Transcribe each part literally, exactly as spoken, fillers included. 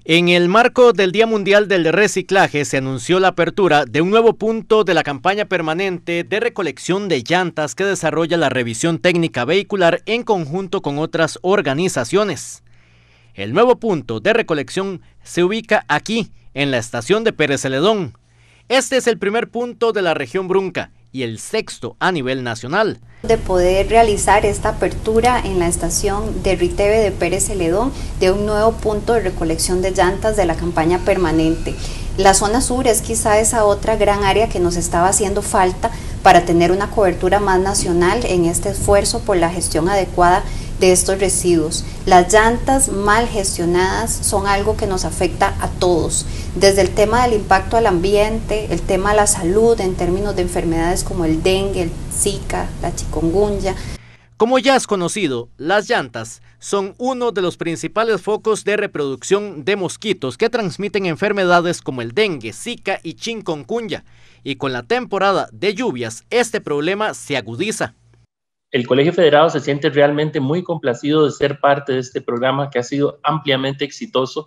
En el marco del Día Mundial del Reciclaje se anunció la apertura de un nuevo punto de la campaña permanente de recolección de llantas que desarrolla la Revisión Técnica Vehicular en conjunto con otras organizaciones. El nuevo punto de recolección se ubica aquí, en la estación de Pérez Celedón. Este es el primer punto de la región Brunca y el sexto a nivel nacional. De poder realizar esta apertura en la estación de Riteve de Pérez Celedón de un nuevo punto de recolección de llantas de la campaña permanente. La zona sur es quizá esa otra gran área que nos estaba haciendo falta para tener una cobertura más nacional en este esfuerzo por la gestión adecuada de estos residuos. Las llantas mal gestionadas son algo que nos afecta a todos, desde el tema del impacto al ambiente, el tema de la salud en términos de enfermedades como el dengue, el zika, la chikungunya. Como ya es conocido, las llantas son uno de los principales focos de reproducción de mosquitos que transmiten enfermedades como el dengue, zika y chikungunya, y con la temporada de lluvias este problema se agudiza. El Colegio Federado se siente realmente muy complacido de ser parte de este programa que ha sido ampliamente exitoso.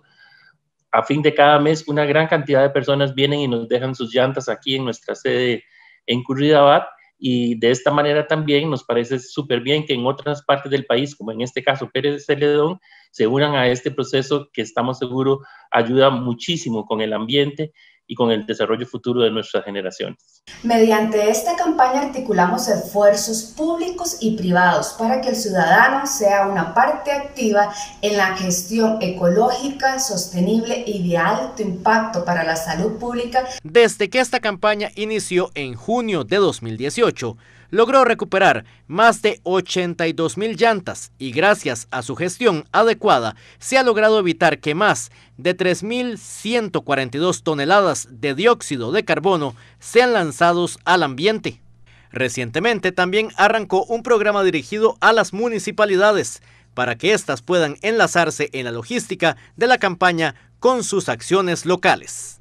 A fin de cada mes, una gran cantidad de personas vienen y nos dejan sus llantas aquí en nuestra sede en Curridabat, y de esta manera también nos parece súper bien que en otras partes del país, como en este caso Pérez Celedón, se unan a este proceso que estamos seguros ayuda muchísimo con el ambiente y con el desarrollo futuro de nuestras generaciones. Mediante esta campaña articulamos esfuerzos públicos y privados para que el ciudadano sea una parte activa en la gestión ecológica, sostenible y de alto impacto para la salud pública. Desde que esta campaña inició en junio de dos mil dieciocho, logró recuperar más de ochenta y dos mil llantas y gracias a su gestión adecuada se ha logrado evitar que más de tres mil ciento cuarenta y dos toneladas de dióxido de carbono sean lanzados al ambiente. Recientemente también arrancó un programa dirigido a las municipalidades para que éstas puedan enlazarse en la logística de la campaña con sus acciones locales.